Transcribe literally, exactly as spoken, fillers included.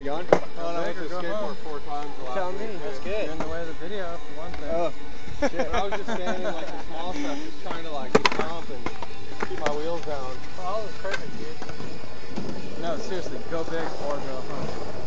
going? Well, I went to skateboard four times the last Tell me, week. that's good. You're in the way of the video, for one thing. Oh, shit. I was just standing like the small stuff, just trying to like jump and keep my wheels down. Well, all is perfect, dude. No, seriously, go big or go home.